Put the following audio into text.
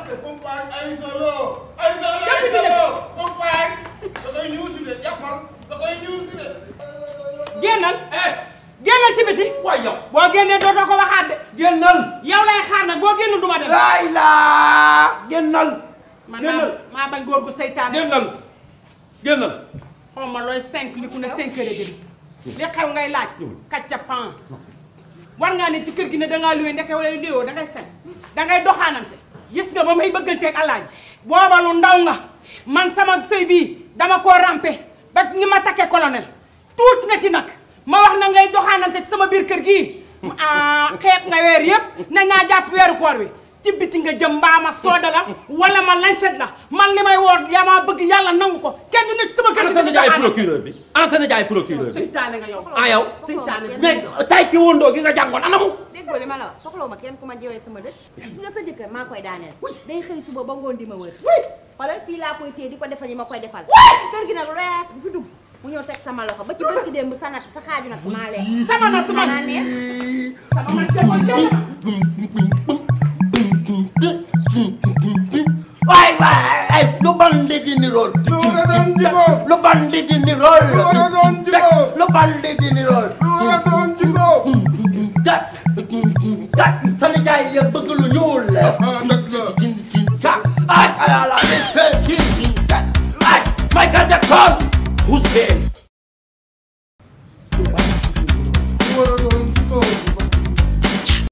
compagne ay solo compagne da koy ñëw si de jàppal da koy ñëw si de génnal génnal ci biti waay yow boo génnee dootoo ko waxaat de génnal yow lay xaar nag boo génnul duma dem laay laa génnal man maa bañ góor gu seytaan génnal xaw ma looy 5 li ku ne 5 heures et demi li xew ngay laaj kacca pan war ngaa ne ci kër gi ne dangaa luwe ndeke wala luwoo dangay fen dangay doxaanante gis nga ba may bëgganteeg alaaji booba lu ndaw nga man sama sëy bii dama koo rampe ba ngi ma takke colonel tuut nga ci nag ma wax na ngay doxaanante ci sama biir kër gii xeeb nga weer yëpp na ñaa jàpp weeru koor wi ci biti nga jëm mbaa ma sooda la wala ma lañset la man li may woor yaa ma bëgg yàlla nangu ko kenn du nekk sama kër gi. ana sa nijaay procureur bi ana sa nijaay procureur bi. seytaane nga yow. ah yow seytaane mais tay ci wondoo gi nga jàngoon ana mu. déggoo li ma la wax soxlawu ma kenn ku ma jiwee sama dëkk. gis nga sa jëkkër maa koy daaneel. day xëy suba ba ngoon di ma wër. xoolal fii laa koy téye di ko defal yi ma koy defal. kër gi nag rees bu fi dugg mu ñëw teg sama loxo ba ci bés ki démb sa natt sa xaaju nag maa leen. sama natt man sama waay lu Bandit di Nourol lu Bandit di Nourol lu Bandit di Nourol sa nijaay ya bëgg lu ñuul ay Michael Jackson who's